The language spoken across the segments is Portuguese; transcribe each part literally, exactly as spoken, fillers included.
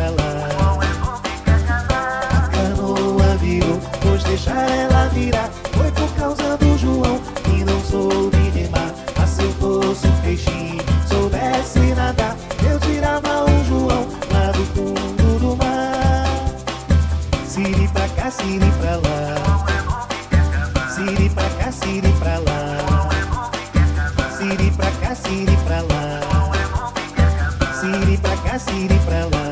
pra lá. A canoa virou, pois deixar ela virar. Foi por causa do João que não soube remar. Mas se eu fosse um peixinho, soubesse nadar, eu tirava o João lá do fundo do mar. Siri pra cá, Siri pra lá. Siri pra cá, Siri pra lá. Siri pra cá, Siri pra lá. Siri pra cá, Siri pra lá.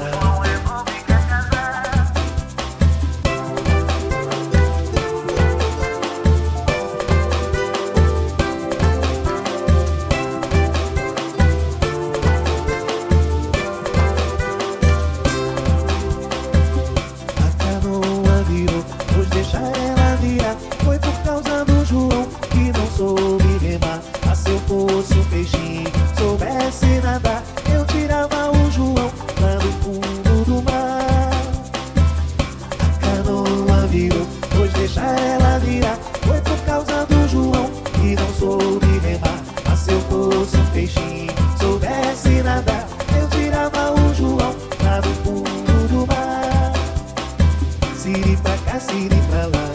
A canoa virou, pois deixar ela virar. Foi por causa do João que não soube remar. Mas se eu fosse um peixinho, soubesse nadar, eu tirava o João lá do fundo do mar. A canoa virou, pois deixar ela virar. Foi por causa do João que não soube remar. Mas se eu fosse um peixinho, soubesse nadar, eu tirava o João lá do fundo do mar. Siri pra cá, Siri pra lá.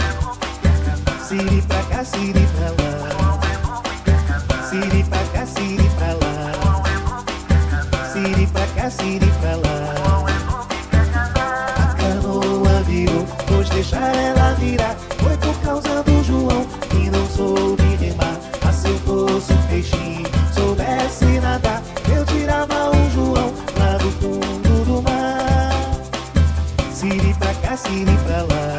Siri pra cá, Siri pra lá. Siri pra cá, Siri pra lá. Siri pra cá, Siri pra lá. A canoa virou, pois deixar ela virar. Foi por causa do João que não soube remar. Mas se eu fosse um peixinho, soubesse nadar, eu tirava o João lá do fundo do mar. Siri pra cá, Siri pra lá.